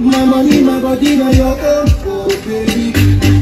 My money, my body, now your own, oh baby.